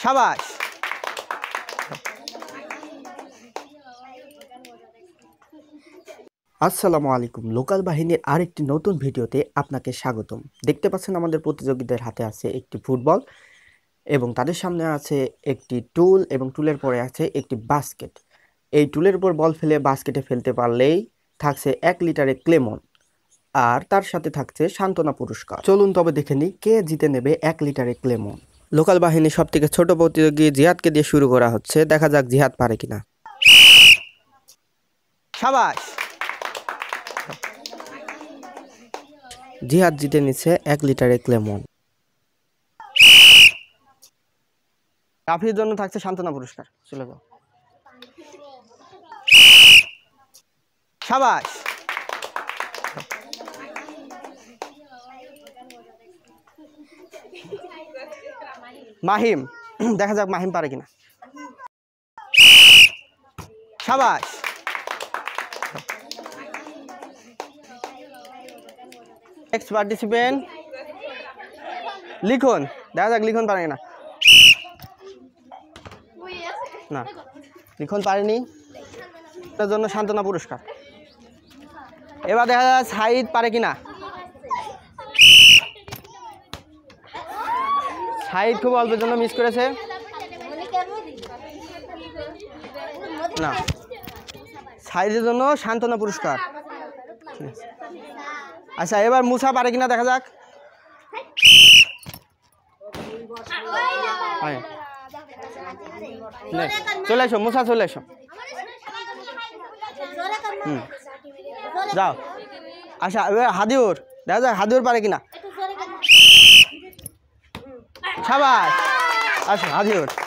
সাবাস। আসসালামু আলাইকুম, লোকাল বাহিনীর আরেকটি নতুন ভিডিওতে আপনাকে স্বাগতম। দেখতে পাচ্ছেন আমাদের প্রতিযোগীদের হাতে আছে একটি ফুটবল এবং তাদের সামনে আছে একটি টুল এবং টুলের পরে আছে একটি বাস্কেট। এই টুলের উপর বল ফেলে বাস্কেটে ফেলতে পারলেই থাকছে 1 লিটারে ক্লেমন, আর তার সাথে থাকছে সান্ত্বনা পুরস্কার। চলুন তবে দেখে নিই কে জিতে নেবে 1 লিটারে ক্লেমন। লোকাল বাহিনীর সব থেকে ছোট প্রতিযোগী জিহাদকে দিয়ে শুরু করা হচ্ছে। দেখা যাক জিহাদ পারে কিনা। সাবাস। জিহাদ জিতে নিচ্ছে 1 লিটারে ক্লেমন। রাফির জন্য থাকছে সান্ত্বনা পুরস্কার। চলে যাও। সাবাস। মাহিম, দেখা যাক মাহিম পারে কিনা। সাবাস। নেক্সট পার্টিসিপেন্ট লিখন, দেখা যাক লিখন পারে কিনা। না, লিখন পারেনি, তার জন্য সান্ত্বনা পুরস্কার। এবার দেখা যাক সাইদ পারে কিনা। সাইদ খুব অল্পের জন্য মিস করেছে। না, সাইদের জন্য সান্ত্বনা পুরস্কার। আচ্ছা, এবার মুসা পারে কিনা দেখা যাক। চলে এসো মুসা, চলে এসো। যাও। আচ্ছা, এবার হাদিউর, দেখা যাক হাদিউর পারে কিনা। সাবাস। আচ্ছা, হাদিউর।